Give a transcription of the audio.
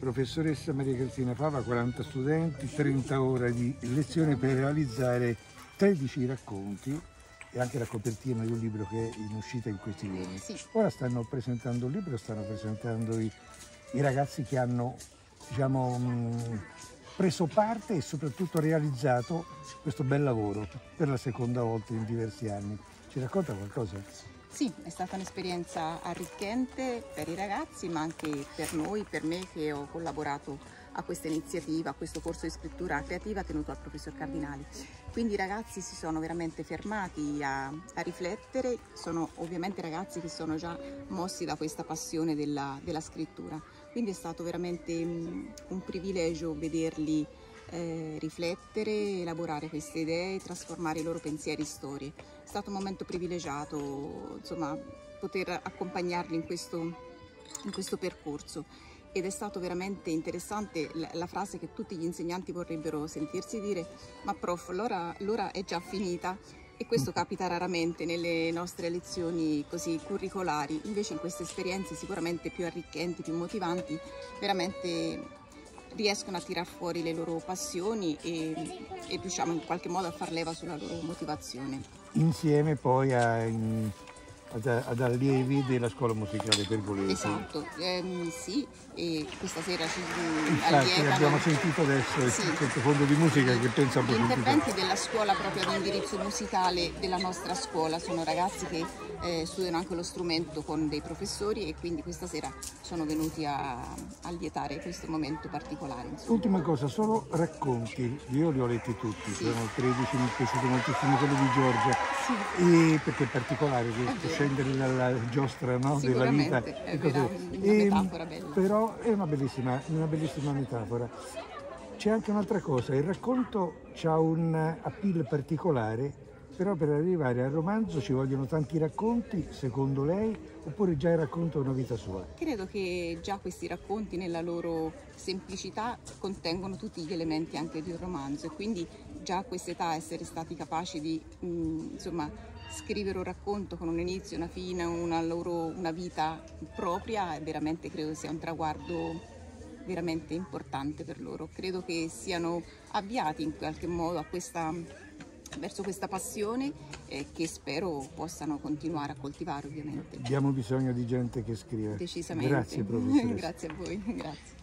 Professoressa Maria Cristina Fava, 40 studenti, 30 ore di lezione per realizzare 13 racconti e anche la copertina di un libro che è in uscita in questi giorni. Sì. Ora stanno presentando il libro, stanno presentando i ragazzi che hanno, diciamo, preso parte e soprattutto realizzato questo bel lavoro per la seconda volta in diversi anni. Ci racconta qualcosa? Sì, è stata un'esperienza arricchente per i ragazzi, ma anche per noi, per me che ho collaborato a questa iniziativa, a questo corso di scrittura creativa tenuto dal professor Cardinali. Quindi i ragazzi si sono veramente fermati a riflettere, sono ovviamente ragazzi che sono già mossi da questa passione della scrittura. Quindi è stato veramente un privilegio vederli riflettere, elaborare queste idee, trasformare i loro pensieri in storie. È stato un momento privilegiato, insomma, poter accompagnarli in questo percorso, ed è stato veramente interessante la frase che tutti gli insegnanti vorrebbero sentirsi dire: ma prof, l'ora è già finita. E questo capita raramente nelle nostre lezioni così curricolari, invece in queste esperienze sicuramente più arricchenti, più motivanti, veramente riescono a tirar fuori le loro passioni e riusciamo in qualche modo a far leva sulla loro motivazione. Insieme poi ad allievi della scuola musicale Pergolesi. Esatto, sì, e questa sera ci Infatti abbiamo sentito adesso il sì, sottofondo di musica che pensa un po' gli più. interventi della scuola proprio ad indirizzo musicale della nostra scuola. Sono ragazzi che studiano anche lo strumento con dei professori e quindi questa sera sono venuti a lietare questo momento particolare. Insomma. Ultima cosa, solo racconti, io li ho letti tutti, Sì. sono 13, mi è piaciuto moltissimo quello di Giorgia, Sì. perché è particolare, che scendere dalla giostra, no, della vita. È vera, una metafora bella. Però è una bellissima metafora. C'è anche un'altra cosa, il racconto ha un appeal particolare, però per arrivare al romanzo ci vogliono tanti racconti, secondo lei, oppure già il racconto è una vita sua? Credo che già questi racconti nella loro semplicità contengono tutti gli elementi anche di un romanzo, e quindi già a quest'età essere stati capaci di insomma, scrivere un racconto con un inizio, una fine, una vita propria, veramente credo sia un traguardo veramente importante per loro. Credo che siano avviati in qualche modo verso questa passione che spero possano continuare a coltivare, ovviamente. Abbiamo bisogno di gente che scrive. Decisamente. Grazie, professoressa. Grazie a voi. Grazie.